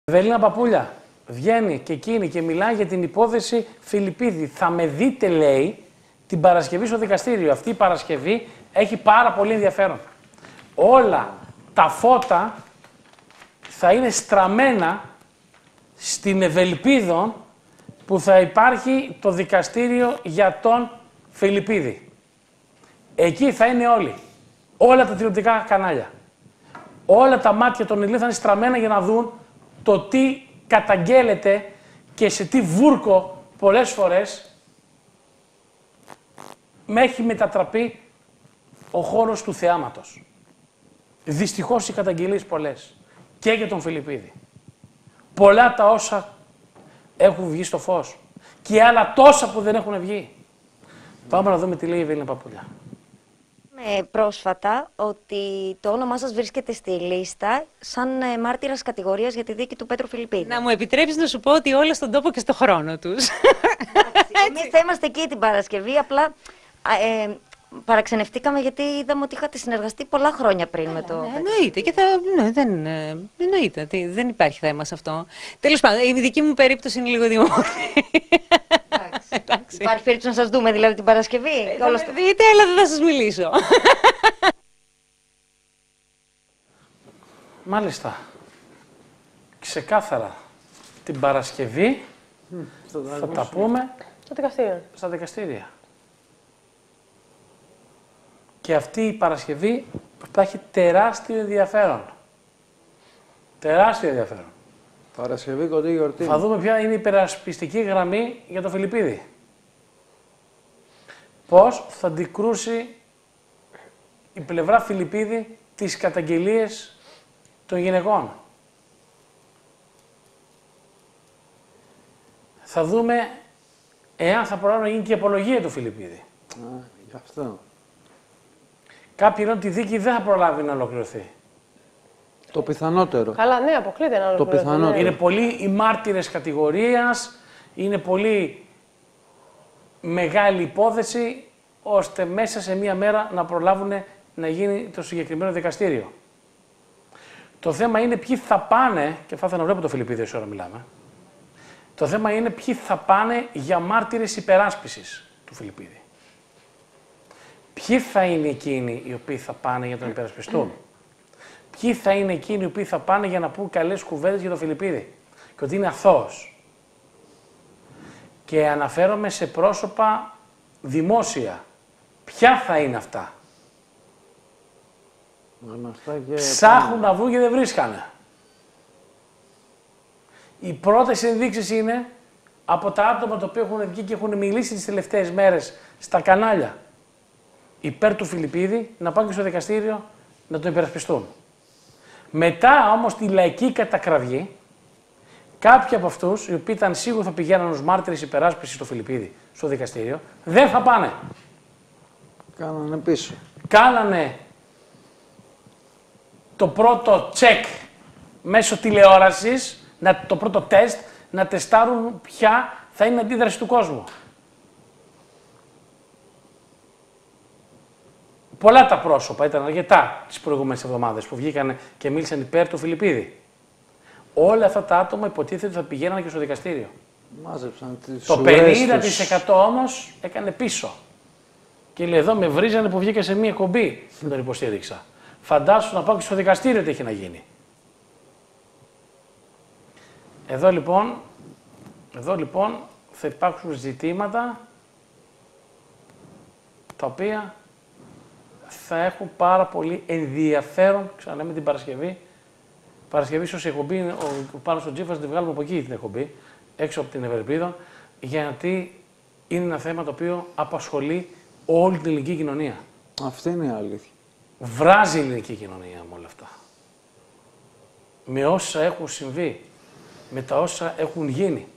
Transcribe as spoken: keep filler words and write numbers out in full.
Ευελίνα Παπούλια βγαίνει και εκείνη και μιλάει για την υπόθεση Φιλιππίδη. Θα με δείτε, λέει, την Παρασκευή στο δικαστήριο. Αυτή η Παρασκευή έχει πάρα πολύ ενδιαφέρον. Όλα τα φώτα θα είναι στραμμένα στην Ευελπίδων που θα υπάρχει το δικαστήριο για τον Φιλιππίδη. Εκεί θα είναι όλοι. Όλα τα τηλεοπτικά κανάλια. Όλα τα μάτια των Ελλήνων θα είναι στραμμένα για να δουν το τι καταγγέλλεται και σε τι βούρκο πολλές φορές με έχει μετατραπεί ο χώρος του θεάματος. Δυστυχώς οι καταγγελίες πολλές και για τον Φιλιππίδη. Πολλά τα όσα έχουν βγει στο φως και άλλα τόσα που δεν έχουν βγει. Πάμε να δούμε τι λέει η Ευελίνα Παπούλια. Με πρόσφατα ότι το όνομά σας βρίσκεται στη λίστα σαν ε, μάρτυρας κατηγορίας για τη δίκη του Πέτρου Φιλιππίδη. Να μου επιτρέψεις να σου πω ότι όλα στον τόπο και στο χρόνο τους. Εμείς θα είμαστε εκεί την Παρασκευή, απλά ε, παραξενευτήκαμε γιατί είδαμε ότι είχατε συνεργαστεί πολλά χρόνια πριν με το... Ναι, εννοείται και θα... Ναι, δεν, ε, εννοείται, τι, δεν υπάρχει θέμα σε αυτό. Τέλος πάντων, η δική μου περίπτωση είναι λίγο δημοφιλή. Εντάξει. Υπάρχει περίπτωση να σας δούμε δηλαδή την Παρασκευή. Ε, θα στο... δείτε, αλλά δεν θα σας μιλήσω. Μάλιστα. Ξεκάθαρα την Παρασκευή mm, θα τα πούμε στο δικαστήριο. Στα δικαστήρια. Και αυτή η Παρασκευή θα έχει τεράστιο ενδιαφέρον. Τεράστιο ενδιαφέρον. Παρασκευή, κοντή γιορτή. Θα δούμε ποια είναι η υπερασπιστική γραμμή για τον Φιλιππίδη. Πώς θα αντικρούσει η πλευρά Φιλιππίδη τις καταγγελίες των γυναικών. Θα δούμε εάν θα προλάβει να γίνει και η απολογία του Φιλιππίδη. Α, γι' αυτό. Κάποιοι λένε ότι η δίκη δεν θα προλάβει να ολοκληρωθεί. Το πιθανότερο. Καλά, ναι, αποκλείται να ολοκληρωθεί. Το πιθανότερο. Είναι πολλοί οι μάρτυρες κατηγορίας, είναι πολύ μεγάλη υπόθεση, ώστε μέσα σε μία μέρα να προλάβουν να γίνει το συγκεκριμένο δικαστήριο. Το θέμα είναι ποιοι θα πάνε, και θα ήθελα να βλέπω το Φιλιππίδη όσο ώρα μιλάμε, το θέμα είναι ποιοι θα πάνε για μάρτυρες υπεράσπισης του Φιλιππίδη. Ποιοι θα είναι εκείνοι οι οποίοι θα πάνε για τον υπερασπιστούν. Ποιοι θα είναι εκείνοι οι οποίοι θα πάνε για να πούν καλές κουβέντες για τον Φιλιππίδη και ότι είναι αθώος. Και αναφέρομαι σε πρόσωπα δημόσια. Ποια θα είναι αυτά. Και ψάχνουν να βγουν και δεν βρίσκανε. Οι πρώτες ενδείξεις είναι από τα άτομα τα οποία έχουν βγει και έχουν μιλήσει τις τελευταίες μέρες στα κανάλια υπέρ του Φιλιππίδη να πάνε και στο δικαστήριο να τον υπερασπιστούν. Μετά όμως τη λαϊκή κατακραυγή, κάποιοι από αυτούς, οι οποίοι ήταν σίγουροι θα πηγαίναν ως μάρτυρες υπεράσπισης στο Φιλιππίδη, στο δικαστήριο, δεν θα πάνε. Κάνανε πίσω. Κάνανε το πρώτο check μέσω τηλεόρασης, να, το πρώτο τεστ, να τεστάρουν ποια θα είναι η αντίδραση του κόσμου. Πολλά τα πρόσωπα, ήταν αρκετά τις προηγούμενες εβδομάδες που βγήκαν και μίλησαν υπέρ του Φιλιππίδη. Όλα αυτά τα άτομα υποτίθεται ότι θα πηγαίνανε και στο δικαστήριο. Μάζεψαν τις Το πενήντα τοις εκατό όμως έκανε πίσω. Και λέει εδώ με βρίζανε που βγήκα σε μία εκπομπή και τον υποστήριξα. Φαντάσου να πάω και στο δικαστήριο τι έχει να γίνει. Εδώ λοιπόν, εδώ λοιπόν θα υπάρξουν ζητήματα τα οποία θα έχουν πάρα πολύ ενδιαφέρον, ξαναλέμε την Παρασκευή. Παρασκευή ίσως η εκπομπή, ο, ο Πάνος ο Τζίφας, τη βγάλουμε από εκεί την εκπομπή, έξω από την Ευελπίδα, γιατί είναι ένα θέμα το οποίο απασχολεί όλη την ελληνική κοινωνία. Αυτή είναι η αλήθεια. Βράζει η ελληνική κοινωνία με όλα αυτά. Με όσα έχουν συμβεί, με τα όσα έχουν γίνει.